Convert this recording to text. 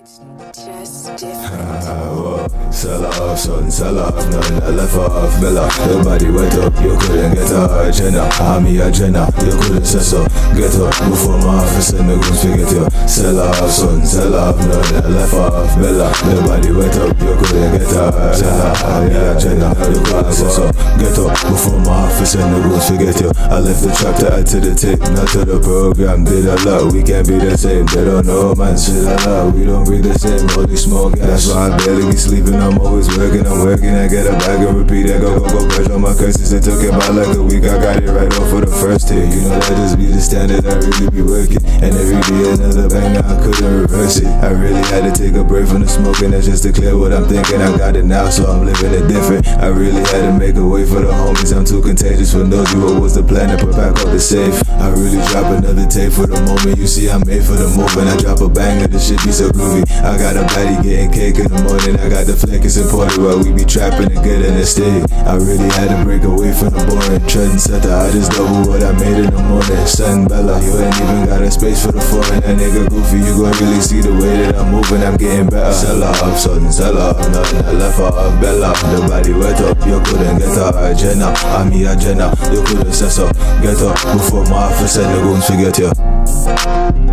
It's just different. Sell off, son, sell off, nothing I left off, Bella. Your body wet up, you couldn't get her, Jenna. I'm me a Jenna, you couldn't say so. Get up, before my office and the goons forget you. Sell off, son, sell off, nothing I left off, Bella. Your body wet up, you couldn't get her, Jenna. I'm me a Jenna, you couldn't say so. Get up, before my office and the goons forget you. I left the trap to add to the tape, not to the program. Did a lot, we can't be the same. They don't know, man, shit a lot. We don't breathe the same, holy smoke. That's why I barely be sleeping. I'm always working, I get a bag and repeat it. Go, brush on my curses. It took it by like a week, I got it right off for the first take. You know that just be the standard, I really be working. And every day another banger, I couldn't reverse it. I really had to take a break from the smoking, that's just to clear what I'm thinking. I got it now, so I'm living it different. I really had to make a way for the homies, I'm too contagious. For those you, what was the plan to put back up the safe? I really drop another tape for the moment. You see, I'm made for the movement. I drop a banger, this shit be so groovy. I got a baddie getting cake in the morning. I got the flick, it's important while we be trapping and good in the state. I really had to break away from the boring trendsetter. I just double what I made in the morning. Son, Bella, you ain't even got a space for the foreign. That nigga goofy, you gon' really see the way that I'm moving. I'm getting better. Sell off, son, sell off, nothing I left off, Bella. The body wet up, you couldn't get her, Jenna. I'm me a Jenna, you couldn't say so. Get up before my office and the goons forget you.